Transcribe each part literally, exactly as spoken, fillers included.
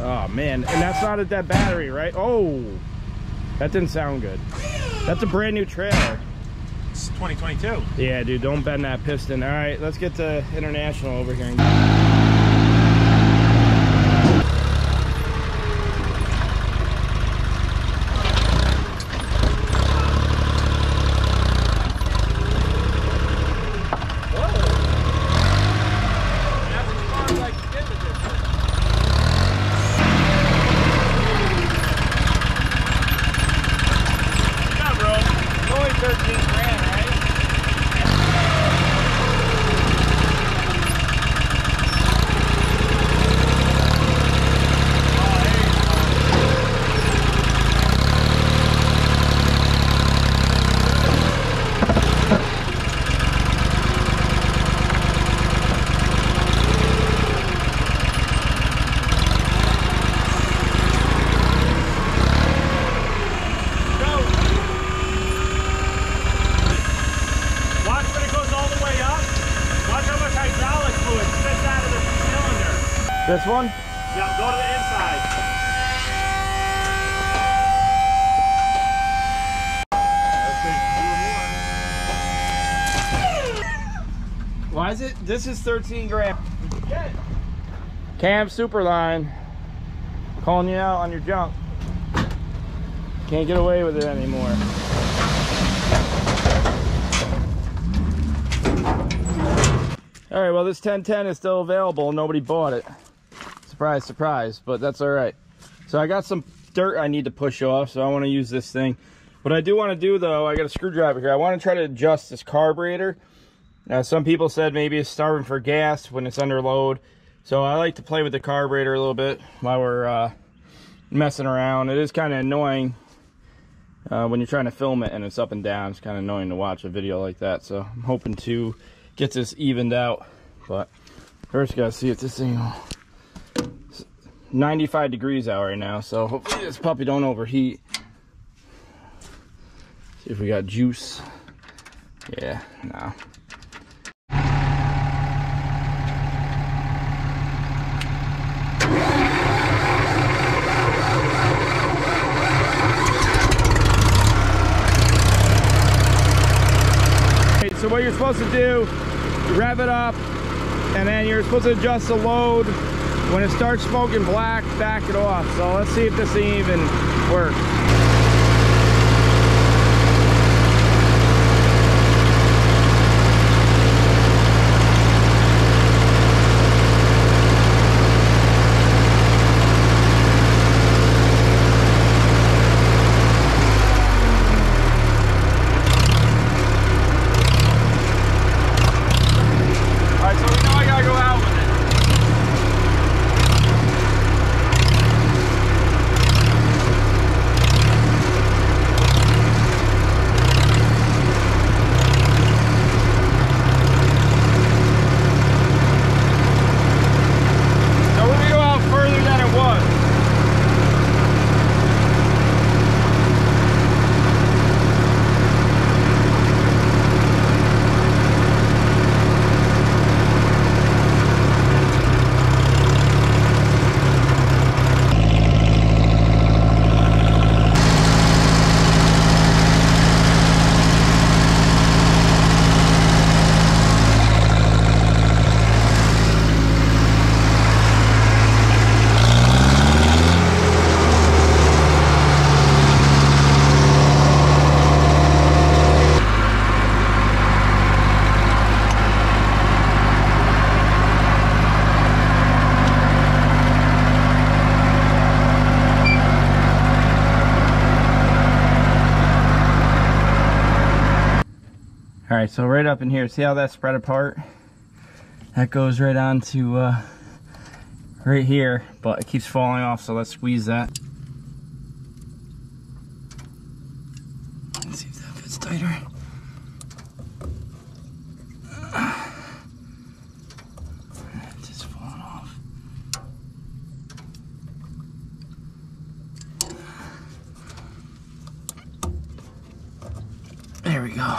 Oh man, and that's not a dead battery, right? Oh, that didn't sound good. That's a brand new trailer. It's twenty twenty-two. Yeah, dude, don't bend that piston. All right, let's get to International over here. This one? Yeah, go to the inside. Why is it? This is thirteen grand. Cam Superline calling you out on your junk. Can't get away with it anymore. All right, well, this ten ten is still available. Nobody bought it. Surprise, surprise, but that's all right. So I got some dirt I need to push off, so I want to use this thing. What I do want to do, though, I got a screwdriver here. I want to try to adjust this carburetor. Now, some people said maybe it's starving for gas when it's under load. So I like to play with the carburetor a little bit while we're uh, messing around. It is kind of annoying uh, when you're trying to film it and it's up and down. It's kind of annoying to watch a video like that. So I'm hoping to get this evened out. But first, got to see if this thing... ninety-five degrees out right now, so hopefully this puppy don't overheat. See if we got juice. Yeah, no. Okay, so what you're supposed to do, rev it up, and then you're supposed to adjust the load. When it starts smoking black, back it off. So let's see if this thing even works. All right, so we know I gotta go out with it. All right, so right up in here, see how that's spread apart? That goes right on to uh, right here, but it keeps falling off, so let's squeeze that. Let's see if that fits tighter. It's just falling off. There we go.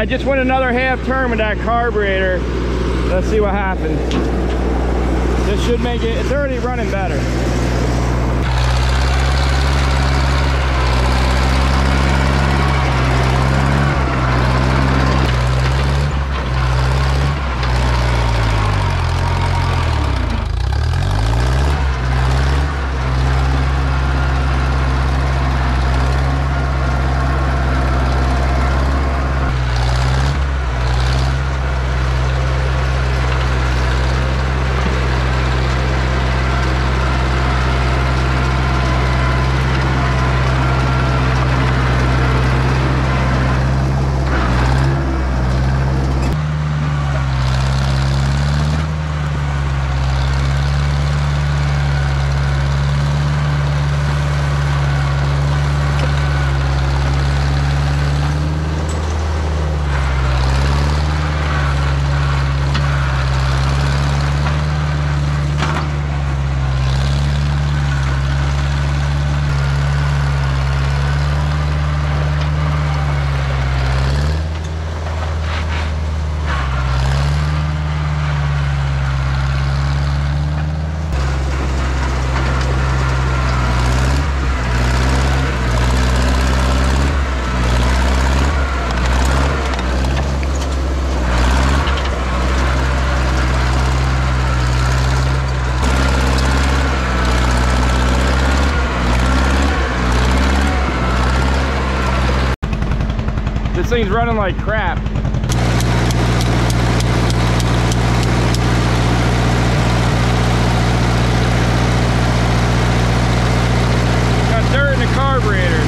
just went another half turn with that carburetor. Let's see what happens. This should make it, it's already running better. This thing's running like crap. Got dirt in the carburetor.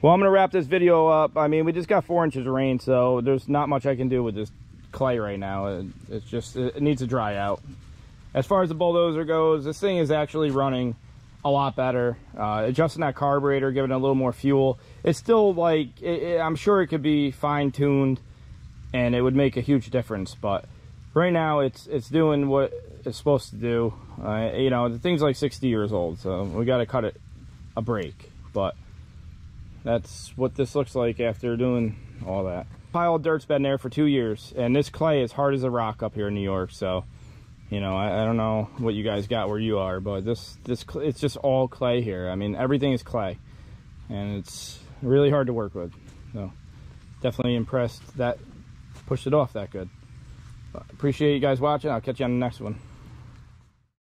Well, I'm gonna wrap this video up. I mean, we just got four inches of rain, so there's not much I can do with this clay right now. It, it's just, it needs to dry out. As far as the Bulldozer goes, this thing is actually running a lot better. Uh, adjusting that carburetor, giving it a little more fuel. It's still like, it, it, I'm sure it could be fine-tuned and it would make a huge difference, but right now it's it's doing what it's supposed to do. Uh, you know, the thing's like sixty years old, so we got to cut it a break, but that's what this looks like after doing all that. Pile of dirt's been there for two years, and this clay is hard as a rock up here in New York. So, you know, I, I don't know what you guys got where you are, but this this it's just all clay here. I mean, everything is clay, and it's really hard to work with. So, definitely impressed that pushed it off that good. But appreciate you guys watching. I'll catch you on the next one.